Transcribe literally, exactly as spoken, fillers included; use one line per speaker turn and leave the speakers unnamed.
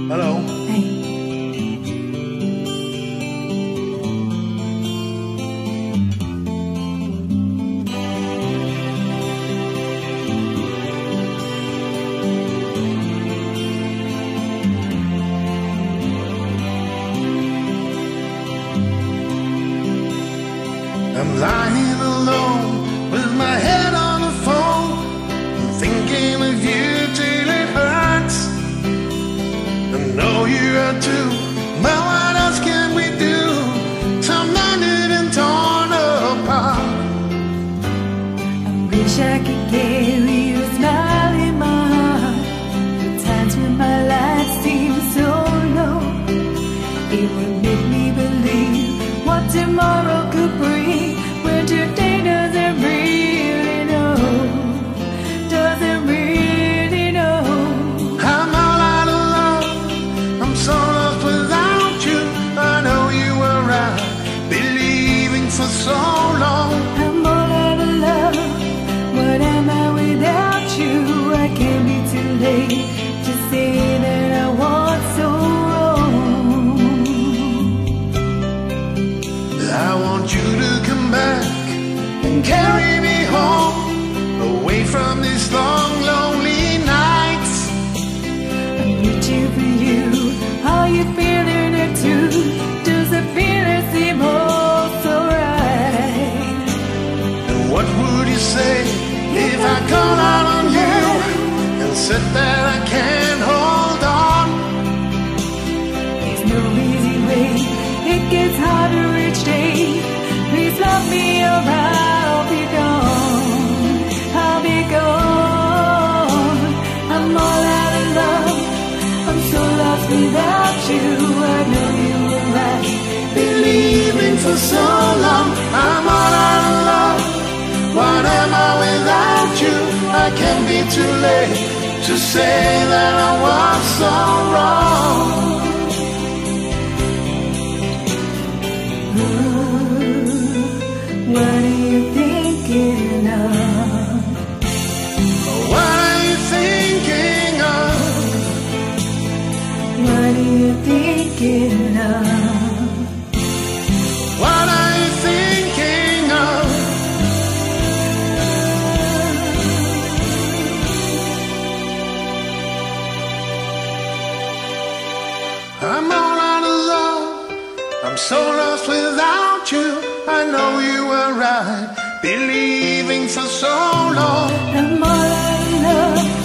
Hello.
Hey.
I'm lying alone with my head on the phone, thinking of you till it hurts. I know you are too, but what else can we do? Surrounded and torn apart.
I wish I could give you a smile in my heart. The times when my life seems so low, it would make me believe what tomorrow could bring, when today doesn't really know, doesn't really know.
I'm all out of love, I'm so lost without you. I know you were right, believing for so long.
I'm all out of love, what am I without you? I can't be too late to say that I want so wrong.
I want you to come back and carry me home, away from these long, lonely nights.
I'm reaching for you, are you feeling it too? Does the feeling seem all so right?
And what would you say if I call out on you and said that I can't hold on?
There's no easy way, it gets harder each day. Please love me or I'll be gone, I'll be gone. I'm all out of love, I'm so lost without you. I know you were right,
Believing for so long, I'm all out of love. What am I without you? I can't be too late to say that I was so wrong.
what are you thinking of?
What are you thinking of?
What are you thinking of?
What are you thinking of? I'm all out of love, I'm so lost without you. I know you were right, believing for so long.
I'm all out of love,